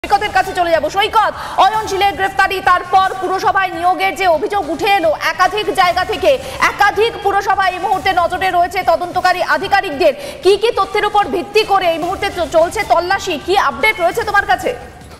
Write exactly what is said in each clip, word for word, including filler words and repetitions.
সৈকতের কাছে চলে যাব। সৈকত, অয়নশীলের গ্রেফতারি, তারপর পুরসভায় নিয়োগের যে অভিযোগ উঠে এলো একাধিক জায়গা থেকে, একাধিক পুরসভা এই মুহূর্তে নজরে রয়েছে তদন্তকারী আধিকারিকদের। কি কি তথ্যের উপর ভিত্তি করে এই মুহূর্তে চলছে তল্লাশি, কি আপডেট রয়েছে তোমার কাছে?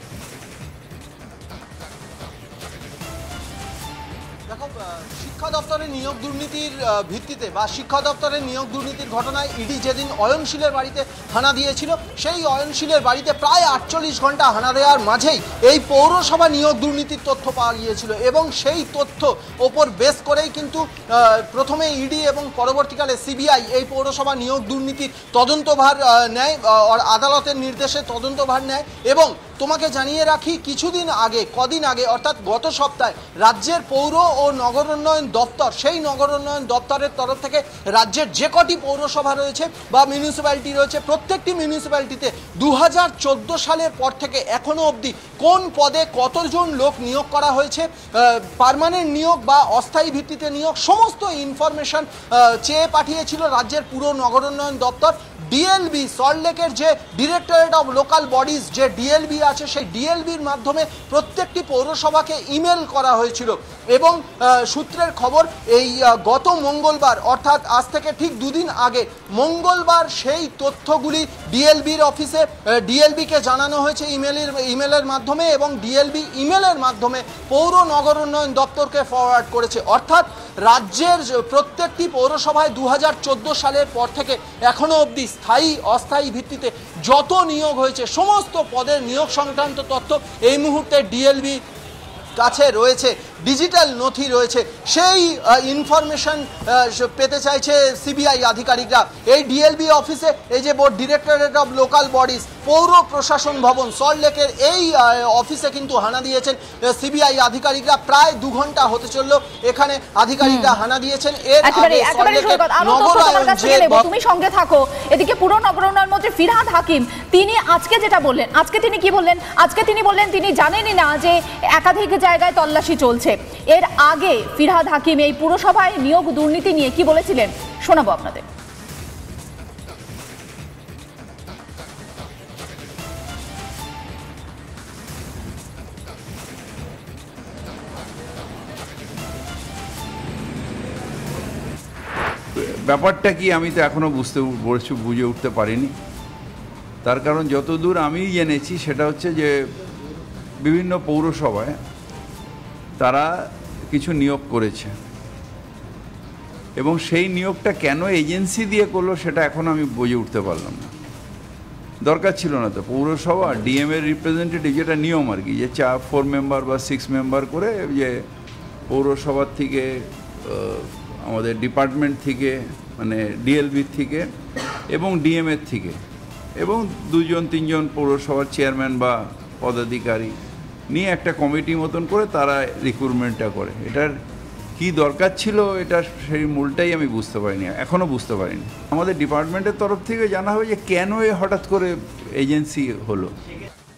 শিক্ষা দপ্তরের নিয়োগ দুর্নীতির ভিত্তিতে বা শিক্ষা দপ্তরের নিয়োগ দুর্নীতির ঘটনায় ইডি যেদিন অয়নশীলের বাড়িতে হানা দিয়েছিল, সেই অয়নশীলের বাড়িতে প্রায় আটচল্লিশ ঘন্টা হানা দেওয়ার মাঝেই এই পৌরসভা নিয়োগ দুর্নীতির তথ্য পাওয়া গিয়েছিল এবং সেই তথ্য ওপর বেস করেই কিন্তু প্রথমে ইডি এবং পরবর্তীকালে সিবিআই এই পৌরসভা নিয়োগ দুর্নীতির তদন্তভার নেয়, আদালতের নির্দেশে তদন্তভার নেয়। এবং তোমাকে জানিয়ে রাখি, কিছুদিন আগে কদিন আগে অর্থাৎ গত সপ্তাহে রাজ্যের পৌর ও নগর উন্নয়ন দপ্তর, সেই নগর উন্নয়ন দপ্তরের তরফ থেকে রাজ্যের যে কটি পৌরসভা রয়েছে বা মিউনিসিপ্যালিটি রয়েছে, প্রত্যেকটি মিউনিসিপ্যালিটিতে দু হাজার চোদ্দো সালের পর থেকে এখনও অবধি কোন পদে কতজন লোক নিয়োগ করা হয়েছে, পার্মানেন্ট নিয়োগ বা অস্থায়ী ভিত্তিতে নিয়োগ, সমস্ত ইনফরমেশন চেয়ে পাঠিয়েছিল রাজ্যের পুর নগর উন্নয়ন দপ্তর। ডিএলবি, সল্টলেকের যে ডিরেক্টরেট অফ লোকাল বডিজ যে ডিএলবি আছে, সেই ডিএলবির মাধ্যমে প্রত্যেকটি পৌরসভাকে ইমেল করা হয়েছিল। এবং সূত্রের খবর, এই গত মঙ্গলবার অর্থাৎ আজ থেকে ঠিক দুদিন আগে মঙ্গলবার সেই তথ্যগুলি ডিএলবির অফিসে ডিএলবিকে জানানো হয়েছে ইমেলের ইমেলের মাধ্যমে এবং ডিএলবি ইমেলের মাধ্যমে পৌর নগর উন্নয়ন দপ্তরকে ফরওয়ার্ড করেছে। অর্থাৎ রাজ্যের প্রত্যেকটি পৌরসভায় দু হাজার চোদ্দো সালের পর থেকে এখনও অবধি স্থায়ী অস্থায়ী ভিত্তিতে যত নিয়োগ হয়েছে সমস্ত পদের নিয়োগ সংক্রান্ত তথ্য এই মুহূর্তে ডিএলবি কাছে রয়েছে, ডিজিটাল নথি রয়েছে। সেই ইনফরমেশন পেতে চাইছে সিবিআই আধিকারিকরা। এই ডিএলবি অফিসে এই যে board directorate of local bodies, পৌর প্রশাসন ভবন সল্টলেকের এই অফিসে কিন্তু হানা দিয়েছেন সিবিআই আধিকারিকরা। প্রায় দু ঘন্টা হতে চললো এখানে আধিকারিকরা হানা দিয়েছেন। এর আগে সল্টলেকের নগরায়ন যে, তুমি সঙ্গে থাকো, এদিকে পুর নগর উন্নয়ন মন্ত্রী ফিরহাদ হাকিম, তিনি আজকে যেটা বললেন, আজকে তিনি কি বললেন? আজকে তিনি বললেন তিনি জানেনই না যে একাধিক জায়গায় তল্লাশি চলছে। এর আগে ফিরহাদ হাকিম এই পুরসভায় নিয়োগ দুর্নীতি নিয়ে কি বলেছিলেন শোনাবো আপনাদের। ব্যাপারটা কি আমি তো এখনো বুঝতে বলছি বুঝে উঠতে পারিনি। তার কারণ যতদূর আমি জেনেছি সেটা হচ্ছে যে বিভিন্ন পৌরসভায় তারা কিছু নিয়োগ করেছে এবং সেই নিয়োগটা কেন এজেন্সি দিয়ে করলো সেটা এখন আমি বুঝে উঠতে পারলাম না। দরকার ছিল না তো। পৌরসভা ডিএম এর রিপ্রেজেন্টেটিভ, যেটা নিয়ম আর কি, যে চা ফোর মেম্বার বা সিক্স মেম্বার করে যে পৌরসভার থেকে আমাদের ডিপার্টমেন্ট থেকে মানে ডিএলবির থেকে এবং ডিএমের থেকে এবং দুজন তিনজন পৌরসভার চেয়ারম্যান বা পদাধিকারী নিয়ে একটা কমিটি মতন করে তারা রিক্রুটমেন্টটা করে। এটার কি দরকার ছিল এটা সেই মূলটাই আমি বুঝতে পারিনি, এখনও বুঝতে পারিনি। আমাদের ডিপার্টমেন্টের তরফ থেকে জানা হবে যে কেন এ হঠাৎ করে এজেন্সি হলো।